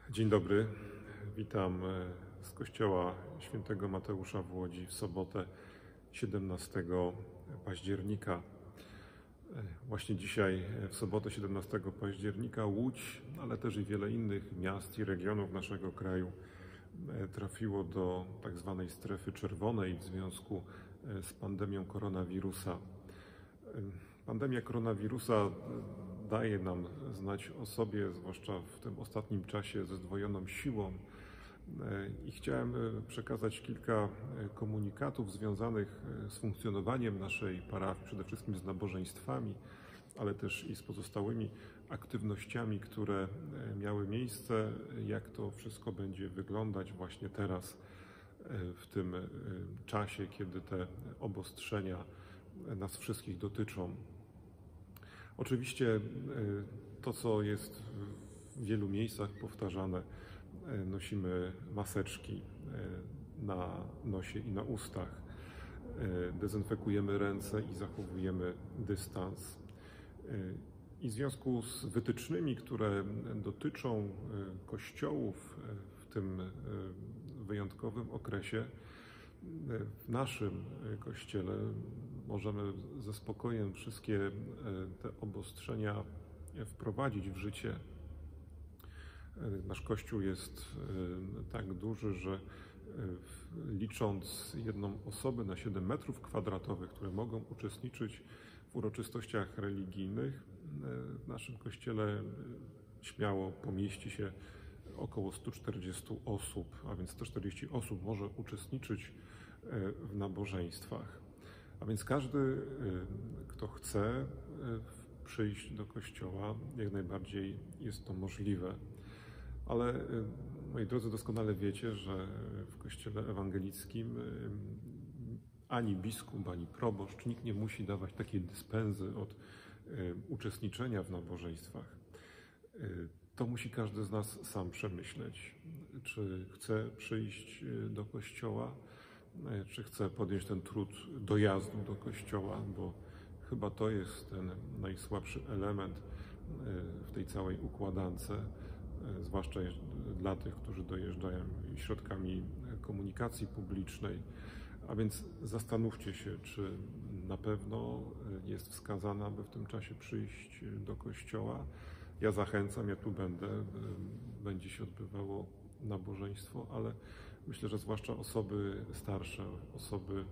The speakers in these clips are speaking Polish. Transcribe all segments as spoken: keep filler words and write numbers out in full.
Dzień dobry, witam z kościoła świętego Mateusza w Łodzi w sobotę siedemnastego października. Właśnie dzisiaj, w sobotę siedemnastego października, Łódź, ale też i wiele innych miast i regionów naszego kraju trafiło do tak zwanej strefy czerwonej w związku z pandemią koronawirusa. Pandemia koronawirusa daje nam znać o sobie, zwłaszcza w tym ostatnim czasie, ze zdwojoną siłą. I chciałem przekazać kilka komunikatów związanych z funkcjonowaniem naszej parafii, przede wszystkim z nabożeństwami, ale też i z pozostałymi aktywnościami, które miały miejsce, jak to wszystko będzie wyglądać właśnie teraz, w tym czasie, kiedy te obostrzenia nas wszystkich dotyczą. Oczywiście to, co jest w wielu miejscach powtarzane, nosimy maseczki na nosie i na ustach, dezynfekujemy ręce i zachowujemy dystans. I w związku z wytycznymi, które dotyczą kościołów w tym wyjątkowym okresie, w naszym kościele możemy ze spokojem wszystkie te obostrzenia wprowadzić w życie. Nasz kościół jest tak duży, że licząc jedną osobę na siedem metrów kwadratowych, które mogą uczestniczyć w uroczystościach religijnych, w naszym kościele śmiało pomieści się około stu czterdziestu osób, a więc sto czterdzieści osób może uczestniczyć w nabożeństwach. A więc każdy, kto chce przyjść do kościoła, jak najbardziej jest to możliwe. Ale, moi drodzy, doskonale wiecie, że w kościele ewangelickim ani biskup, ani proboszcz, nikt nie musi dawać takiej dyspensy od uczestniczenia w nabożeństwach. To musi każdy z nas sam przemyśleć, czy chce przyjść do kościoła, czy chce podjąć ten trud dojazdu do kościoła, bo chyba to jest ten najsłabszy element w tej całej układance, zwłaszcza dla tych, którzy dojeżdżają środkami komunikacji publicznej. A więc zastanówcie się, czy na pewno jest wskazane, aby w tym czasie przyjść do kościoła. Ja zachęcam, ja tu będę, będzie się odbywało nabożeństwo, ale myślę, że zwłaszcza osoby starsze, osoby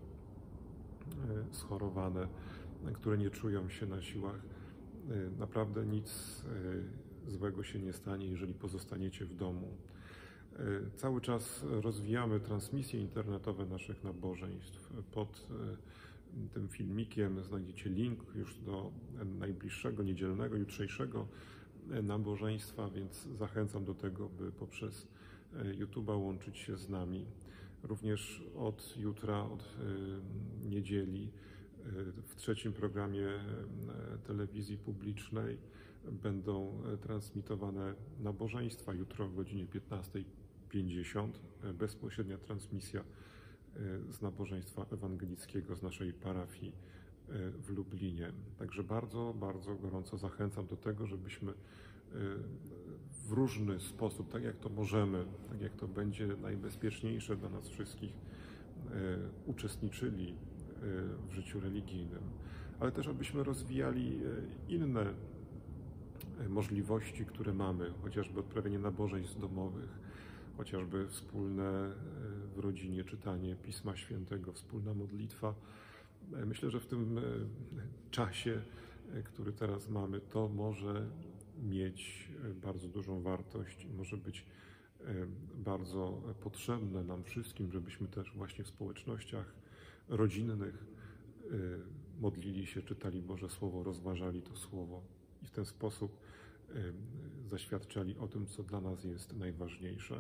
schorowane, które nie czują się na siłach, naprawdę nic złego się nie stanie, jeżeli pozostaniecie w domu. Cały czas rozwijamy transmisje internetowe naszych nabożeństw. Pod tym filmikiem znajdziecie link już do najbliższego, niedzielnego, jutrzejszego nabożeństwa, więc zachęcam do tego, by poprzez YouTube'a łączyć się z nami. Również od jutra, od niedzieli, w trzecim programie telewizji publicznej będą transmitowane nabożeństwa. Jutro o godzinie piętnastej pięćdziesiąt bezpośrednia transmisja z nabożeństwa ewangelickiego z naszej parafii w Lublinie. Także bardzo, bardzo gorąco zachęcam do tego, żebyśmy w różny sposób, tak jak to możemy, tak jak to będzie najbezpieczniejsze dla nas wszystkich, uczestniczyli w życiu religijnym, ale też abyśmy rozwijali inne możliwości, które mamy, chociażby odprawienie nabożeństw domowych, chociażby wspólne w rodzinie czytanie Pisma Świętego, wspólna modlitwa. Myślę, że w tym czasie, który teraz mamy, to może mieć bardzo dużą wartość i może być bardzo potrzebne nam wszystkim, żebyśmy też właśnie w społecznościach rodzinnych modlili się, czytali Boże Słowo, rozważali to Słowo i w ten sposób zaświadczali o tym, co dla nas jest najważniejsze.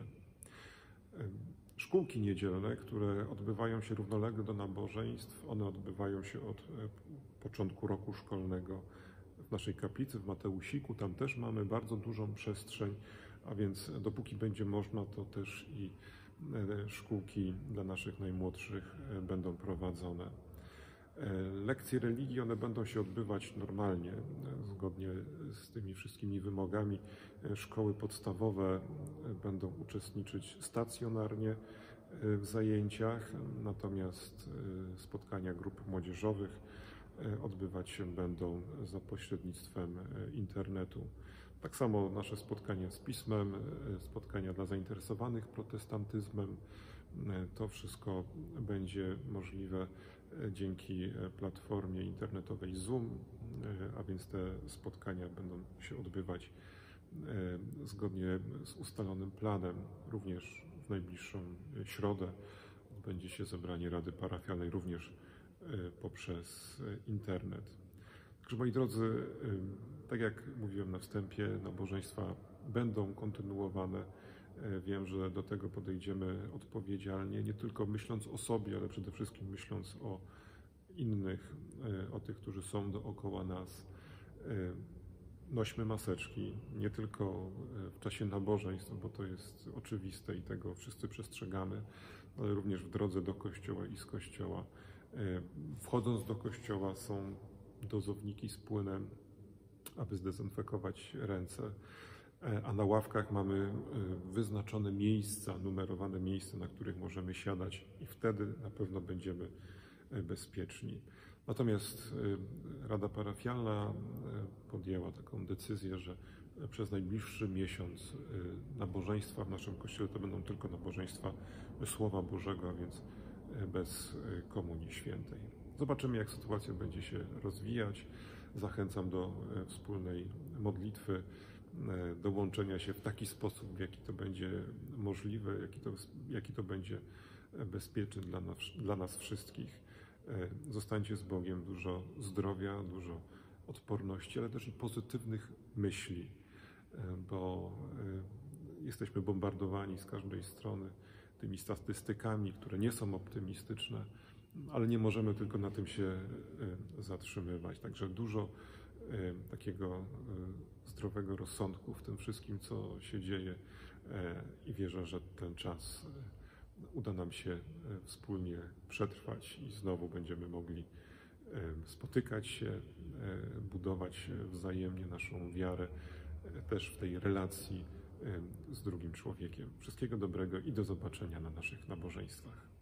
Szkółki niedzielne, które odbywają się równolegle do nabożeństw, one odbywają się od początku roku szkolnego w naszej kaplicy w Mateusiku. Tam też mamy bardzo dużą przestrzeń, a więc dopóki będzie można, to też i szkółki dla naszych najmłodszych będą prowadzone. Lekcje religii, one będą się odbywać normalnie, zgodnie z tymi wszystkimi wymogami. Szkoły podstawowe będą uczestniczyć stacjonarnie w zajęciach, natomiast spotkania grup młodzieżowych odbywać się będą za pośrednictwem internetu. Tak samo nasze spotkania z Pismem, spotkania dla zainteresowanych protestantyzmem, to wszystko będzie możliwe dzięki platformie internetowej Zoom, a więc te spotkania będą się odbywać zgodnie z ustalonym planem. Również w najbliższą środę odbędzie się zebranie Rady Parafialnej również poprzez internet. Także moi drodzy, tak jak mówiłem na wstępie, nabożeństwa będą kontynuowane. Wiem, że do tego podejdziemy odpowiedzialnie, nie tylko myśląc o sobie, ale przede wszystkim myśląc o innych, o tych, którzy są dookoła nas. Nośmy maseczki, nie tylko w czasie nabożeństw, bo to jest oczywiste i tego wszyscy przestrzegamy, ale również w drodze do kościoła i z kościoła. Wchodząc do kościoła są dozowniki z płynem, aby zdezynfekować ręce, a na ławkach mamy wyznaczone miejsca, numerowane miejsca, na których możemy siadać i wtedy na pewno będziemy bezpieczni. Natomiast Rada Parafialna podjęła taką decyzję, że przez najbliższy miesiąc nabożeństwa w naszym kościele to będą tylko nabożeństwa Słowa Bożego, a więc bez Komunii Świętej. Zobaczymy, jak sytuacja będzie się rozwijać. Zachęcam do wspólnej modlitwy, do łączenia się w taki sposób, w jaki to będzie możliwe, jaki to, jaki to będzie bezpieczny dla nas, dla nas wszystkich. Zostańcie z Bogiem, dużo zdrowia, dużo odporności, ale też i pozytywnych myśli, bo jesteśmy bombardowani z każdej strony tymi statystykami, które nie są optymistyczne, ale nie możemy tylko na tym się zatrzymywać. Także dużo takiego zdrowego rozsądku w tym wszystkim, co się dzieje i wierzę, że ten czas uda nam się wspólnie przetrwać i znowu będziemy mogli spotykać się, budować wzajemnie naszą wiarę też w tej relacji z drugim człowiekiem. Wszystkiego dobrego i do zobaczenia na naszych nabożeństwach.